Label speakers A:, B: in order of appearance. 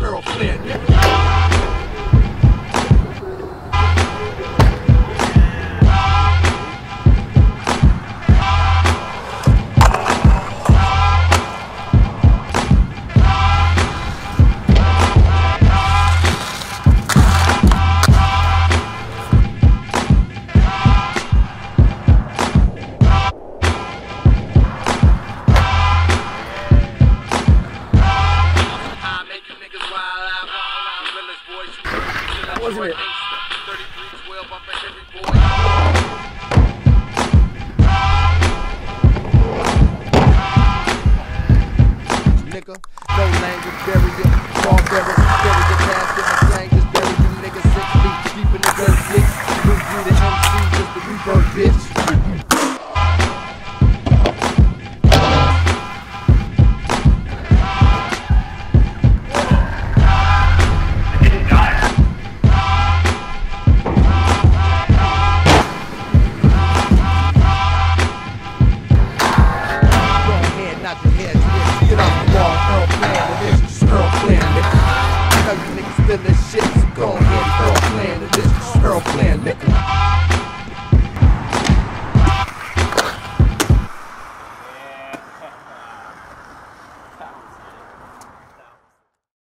A: Earl Clan, nigga.
B: Wasn't it?
C: Nigga, no language, bury it, fall bury it, past it, my slang just bury you niggas 6 feet deep in the dirt, bitch. Move you the MC, just the rebirth, bitch. Get off the wall, Earl Clan, and this is Earl Clan, nigga. I know you niggas feelin' shit, so go ahead, Earl Clan, and this is Earl Clan, nigga.